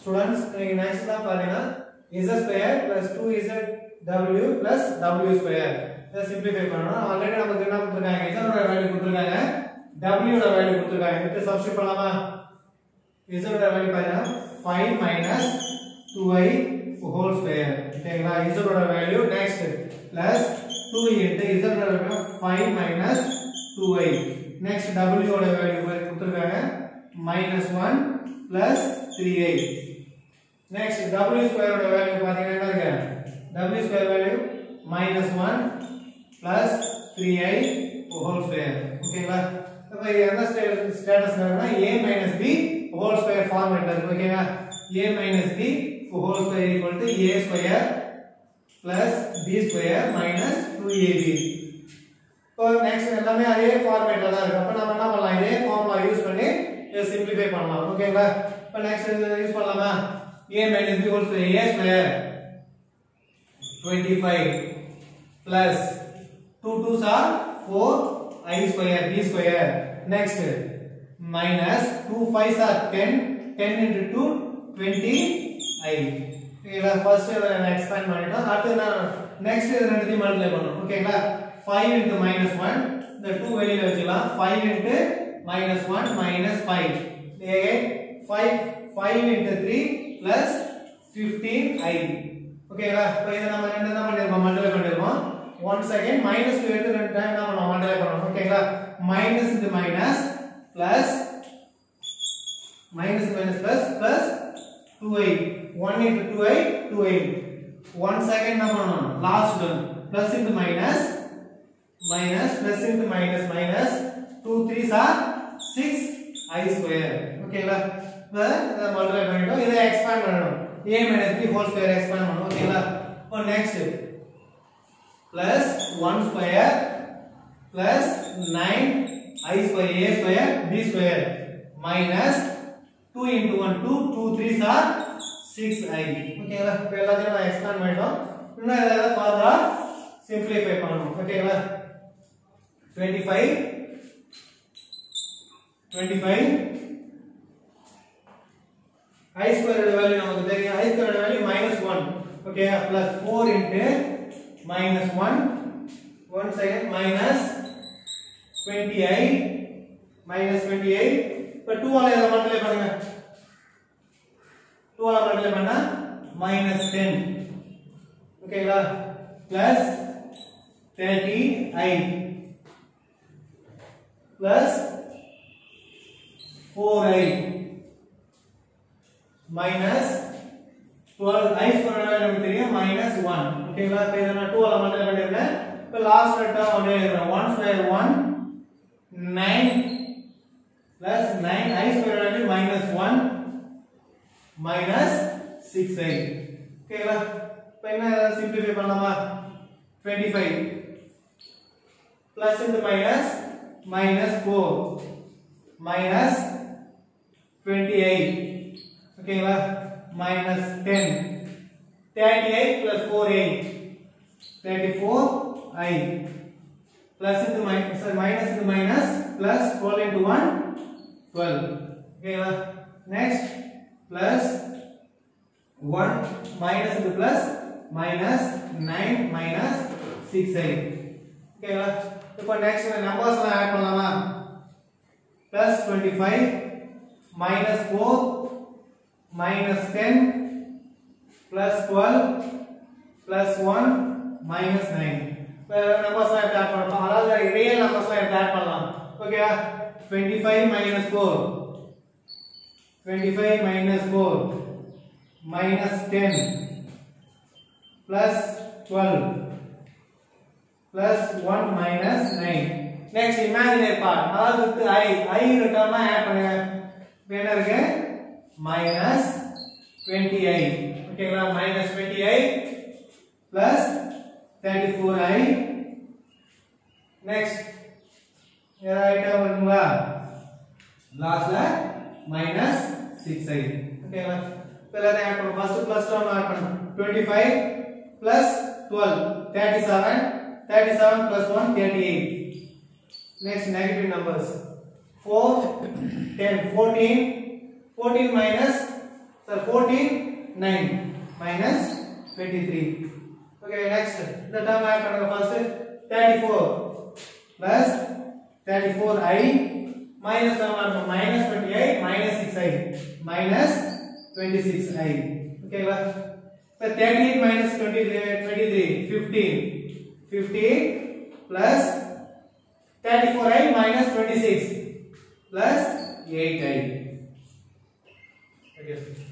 Students, next தான் பாருங்க z square plus 2zw plus w square. இத சிம்பிளிஃபை பண்ணனும். ஆல்ரெடி நமக்கு என்ன கொடுத்திருக்காங்க? z ஓட வேல்யூ கொடுத்திருக்காங்க, w ஓட வேல்யூ கொடுத்திருக்காங்க. இத சப்ஸ்டிட்யூட் பண்ணலாமா? z ஓட வேல்யூ பாருங்க 5 minus 2i whole square. ஓகேங்களா? z ஓட value next plus 2 into z ஓட value 5 minus 2i. next w ஓட வேல்யூ கொடுத்திருக்காங்க minus 1 plus 3i. next w square ஓட வேல்யூ பாத்தீங்கன்னா என்ன இருக்கு? w square value minus 1 plus 3i whole square. ஓகேங்களா? அப்ப என்ன ஸ்டேட்டஸ் இருக்குன்னா a minus b whole square ஃபார்மட்ல இருக்கு. ஓகேங்களா? a minus b whole square equal to a square plus b square minus 2ab. இப்போ நெக்ஸ்ட் எல்லாமே அதே ஃபார்மட்ல தான் இருக்கு. அப்ப நாம என்ன பண்ணலாம்? இதே ஃபார்முலா யூஸ் பண்ணி இத சிம்பிளிஃபை பண்ணலாம். ஓகேங்களா? இப்போ நெக்ஸ்ட் யூஸ் பண்ணலாமா? a minus b whole square a square 25 plus 2 2s are 4 i square b square. next minus 2 5s are 10 10 into 2 20 i. ஓகேங்களா? ஃபர்ஸ்ட் இத எக்ஸ்பேண்ட் பண்ணிட்டோம். அடுத்து நான் நெக்ஸ்ட் இத ரெண்டுத்தையும் மல்டிப்ளை பண்ணனும். ஓகேங்களா? 5 into minus 1 இந்த 2 வெளியில வச்சுக்கலாம். 5 into minus 1 minus 5. again 5 into 3 plus 15i. ஓகேங்களா? இப்போ இத நாம ரெண்டு தான் பண்ணிருக்கோம், மல்டிப்ளை பண்ணிருக்கோம். once again minus 2 எடுத்து ரெண்டு டைம் நாம மல்டிப்ளை பண்ணனும். ஓகேங்களா? minus into minus plus minus minus plus 2i. 1 into 2i 2i. once again என்ன பண்ணனும்? last one plus into minus minus plus into minus minus 2 3s are 6i square. ஓகேங்களா? இப்போ இத மல்டிப்ளை பண்ணிட்டோம். இத எக்ஸ்பேண்ட் பண்ணனும். a minus b whole square expand பண்ணனும். ஓகேங்களா? இப்போ next plus 1 square plus 9i square a square b square minus 2 into 1 2 2 3s are 6i. ஓகேங்களா? இப்போ எல்லாத்தையும் நான் எக்ஸ்பேண்ட் பண்ணிட்டோம். இன்னும் இத ஃபார்முலா சிம்பிளிஃபை பண்ணனும். ஓகேங்களா? 25 i square வேல்யூ நமக்கு தெரியும். i square value -1. Okay, plus 4 into -1 once again minus 28 இப்போ 2 ஆல இத மல்டிப்ளை பண்ணுங்க. 2 ஆல மல்டிப்ளை பண்ணா -10. ஓகேங்களா? plus 30i plus 4i minus 12 i square நமக்கு தெரியும் -1. ஓகேங்களா? இப்போ இத நான் 2 ஆல மல்டிப்ளை பண்ணிருக்கேன். இப்போ லாஸ்ட் டேர்ம் அப்படியே எழுதுறேன். 1 square 1 9 plus 9 i square value -1 minus 6i. ஓகேங்களா? இப்போ என்ன சிம்பிளிஃபை பண்ணலாமா? 25 plus into minus -4 minus 28. ஓகேங்களா? -10 38 plus 4i 34i plus into minus into minus plus 12 into 1 12. ஓகேங்களா? next plus 1 minus into plus minus 9 minus 6i. ஓகேங்களா? இப்போ next நம்பர்ஸ் எல்லாம் add பண்ணலாமா? plus 25 minus 4 minus 10 plus 12 plus 1 minus 9. இப்போ numbers எல்லாம் add பண்ணலாம். அதாவது ரியல் நம்பர்ஸ் எல்லாம் ஆட் பண்ணலாம். ஓகேவா? 25 minus 4 minus 10 plus 12 plus 1 minus 9. next imaginary part, அதாவது i டேர்மா ஆட் பண்ணுங்க. இப்போ என்ன இருக்கு? minus 20i. ஓகேங்களா? minus 20i plus 34i. next right வருங்களா? லாஸ்ட்ல minus 6i. ஓகேங்களா? இப்போ எல்லாத்தையும் ஆட் பண்ணுங்க. ஃபர்ஸ்ட் பிளஸ் டேர்ம் ஆட் பண்ணுங்க. 25 plus 12 37 37 plus 1 38. next negative numbers 4 10 14 14 minus sir 14 9 minus 23. Okay, next the term add பண்ணுங்க. First 34 plus 34i minus term add பண்ணுங்க. minus 20i minus 6i minus 26i. Okay va, so 38 minus 23 15 plus 34i minus 26 plus 8i. Okay.